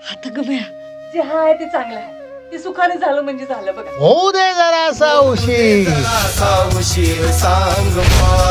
आता ग बया जे हाय ते चांगलं आहे, ते सुखाने झालं म्हणजे झालं बघा. होऊ दे जरा असा उशीर सांग